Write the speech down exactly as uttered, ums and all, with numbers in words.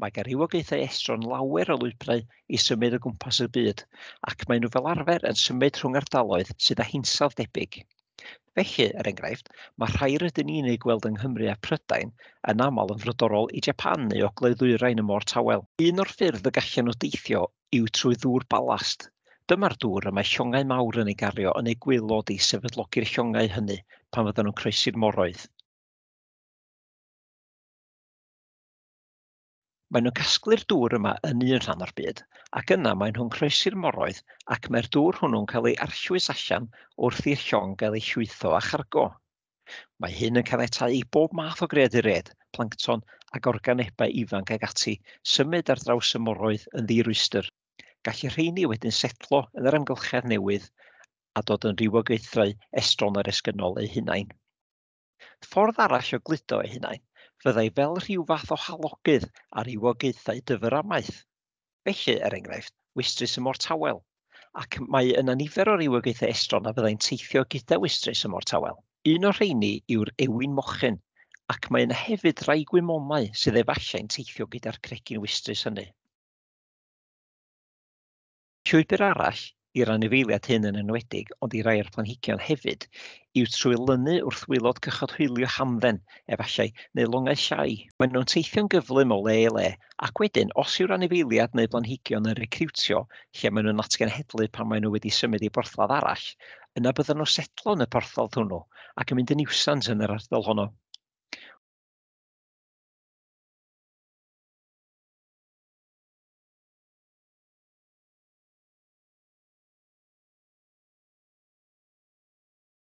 Mae gan rhywogaethau estron lawer o lwybrau i symud o gwmpas y byd, ac maen nhw fel arfer yn symud rhwng ardaloedd sydd â hinsawdd debyg. Felly, er enghraifft, mae rhai rydyn ni'n ei gweld yng Nghymru a Prydain yn aml yn frodorol i Japan neu Ogledd-ddwyrain y Môr Tawel. Un o'r ffyrdd y gallen nhw deithio yw trwy ddŵr balast. Dyma'r dŵr y mae llongau mawr yn ei gario yn ei gwaelod i sefydlogi'r llongau hynny pan fyddan nhw'n croesi'r moroedd. Maen nhw'n casglu'r dŵr yma yn un rhan o'r byd, ac yna maen nhw'n croesi'r moroedd ac mae'r dŵr hwnnw'n cael ei arllwys allan wrth i'r llong gael ei llwytho a chargo. Mae hyn yn caniatáu i bob math o greaduriaid, plancton ac organebau ifanc ag ati symud ar draws y moroedd yn ddirwystr. Gall y rheini wedyn setlo yn yr amgylchedd newydd a dod yn rhywogaethau estron yr esgynnol eu hunain. Ffordd arall o gludo eu hunain fyddai fel rhyw fath o halogydd ar rhywogaethau dyfyramaeth. Felly, er enghraifft, wistrys y Môr Tawel, ac mae yna nifer o rhywogaethau estron a fyddai'n teithio gyda wistrys y Môr Tawel. Un o'r rheini yw'r ewin mochyn, ac mae yna hefyd rai gwymonau sydd efallai'n teithio gyda'r cregyn wistrys hynny. Llwybr arall i'r anifeiliaid hyn yn enwedig, ond i rai o'r planhigion hefyd, yw trwy lynu wrth waelod cychodhwylio hamdden, efallai, neu longau llai. Maen nhw'n teithio'n gyflym o le i le, ac wedyn, os yw'r anifeiliaid neu blanhigion yn recriwtio, lle maen nhw'n atgenhedlu pan maen nhw wedi symud i borthladd arall, yna bydden nhw setlo yn y porthladd hwnnw ac yn mynd yn iwsans yn yr ardal honno.